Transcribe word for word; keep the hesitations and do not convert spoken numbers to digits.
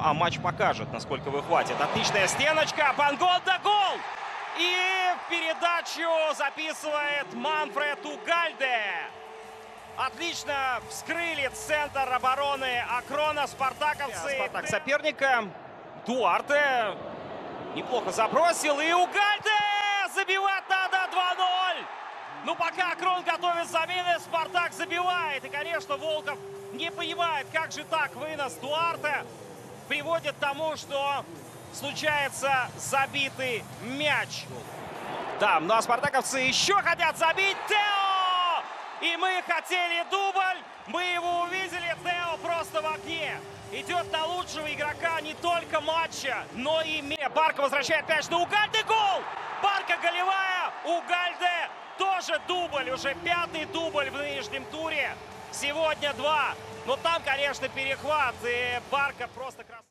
А матч покажет, насколько вы хватит. Отличная стеночка. Пангонда, гол! И передачу записывает Манфред Угальде. Отлично вскрыли центр обороны Акрона спартаковцы. Спартак соперника. Дуарте неплохо забросил. И Угальде забивать надо два ноль. Ну, пока Акрон готовит замены, Спартак забивает. И, конечно, Волков не понимает, как же так вынос Дуарте приводит к тому, что случается забитый мяч. Да, ну а спартаковцы еще хотят забить. Тео! И мы хотели дубль, мы его увидели. Тео просто в огне. Идет на лучшего игрока не только матча, но и мира. Барка возвращает мяч на Угальде. Гол! Барка голевая. Угальде тоже дубль. Уже пятый дубль в нынешнем туре. Сегодня два. Но там, конечно, перехват. И Барка просто красавчик.